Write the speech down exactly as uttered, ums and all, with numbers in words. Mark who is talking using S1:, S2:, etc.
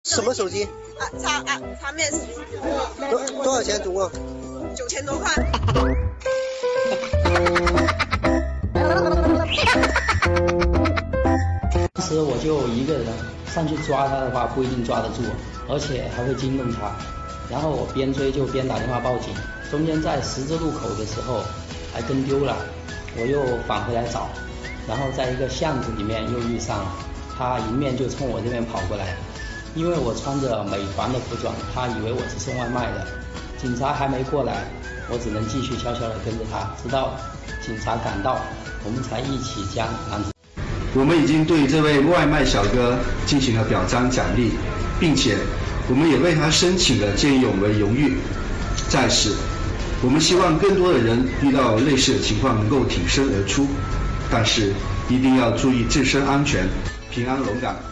S1: 什么手机？
S2: 啊，叉啊叉 Max。
S1: 多多少钱总共？
S2: 九千多块。
S3: 当时我就一个人上去抓他的话，不一定抓得住，而且还会惊动他。然后我边追就边打电话报警，中间在十字路口的时候还跟丢了，我又返回来找，然后在一个巷子里面又遇上了，他迎面就冲我这边跑过来，因为我穿着美团的服装，他以为我是送外卖的。警察还没过来，我只能继续悄悄地跟着他，直到警察赶到，我们才一起将男子。
S4: 我们已经对这位外卖小哥进行了表彰奖励，并且我们也为他申请了见义勇为荣誉。在此，我们希望更多的人遇到类似的情况能够挺身而出，但是一定要注意自身安全，平安龙岗。